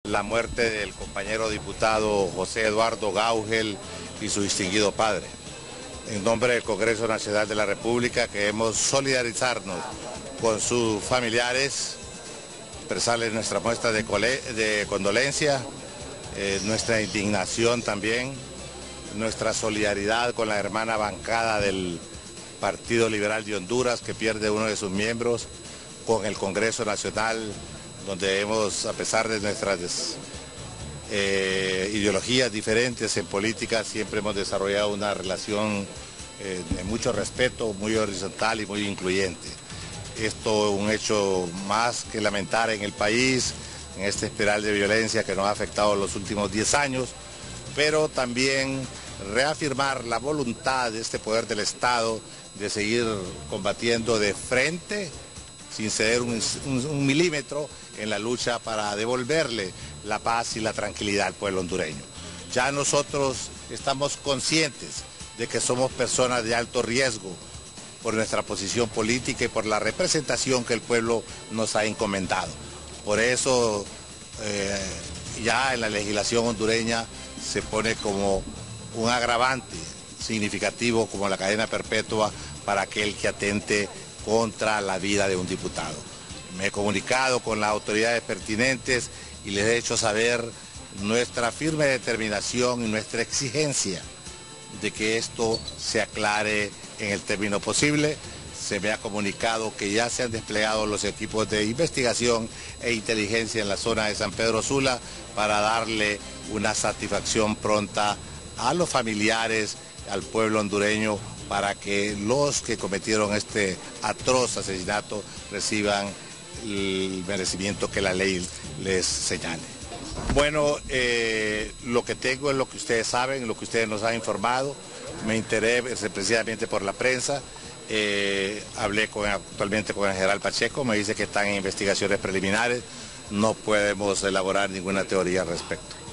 la muerte del compañero diputado José Eduardo Gaugel y su distinguido padre. En nombre del Congreso Nacional de la República queremos solidarizarnos con sus familiares, expresarles nuestra muestra de condolencia, nuestra indignación también, nuestra solidaridad con la hermana bancada del Partido Liberal de Honduras, que pierde uno de sus miembros, con el Congreso Nacional, donde hemos, a pesar de nuestras ideologías diferentes en política, siempre hemos desarrollado una relación de mucho respeto, muy horizontal y muy incluyente. Esto es un hecho más que lamentar en el país, en esta espiral de violencia que nos ha afectado los últimos 10 años, pero también reafirmar la voluntad de este poder del Estado de seguir combatiendo de frente, sin ceder un milímetro en la lucha para devolverle la paz y la tranquilidad al pueblo hondureño. Ya nosotros estamos conscientes de que somos personas de alto riesgo por nuestra posición política y por la representación que el pueblo nos ha encomendado. Por eso ya en la legislación hondureña se pone como un agravante significativo como la cadena perpetua para aquel que atente contra la vida de un diputado. Me he comunicado con las autoridades pertinentes y les he hecho saber nuestra firme determinación y nuestra exigencia de que esto se aclare en el término posible. Se me ha comunicado que ya se han desplegado los equipos de investigación e inteligencia en la zona de San Pedro Sula para darle una satisfacción pronta a los familiares, al pueblo hondureño, para que los que cometieron este atroz asesinato reciban el merecimiento que la ley les señale. Bueno, lo que tengo es lo que ustedes saben, lo que ustedes nos han informado. Me enteré precisamente por la prensa. Hablé actualmente con el general Pacheco, me dice que están en investigaciones preliminares. No podemos elaborar ninguna teoría al respecto.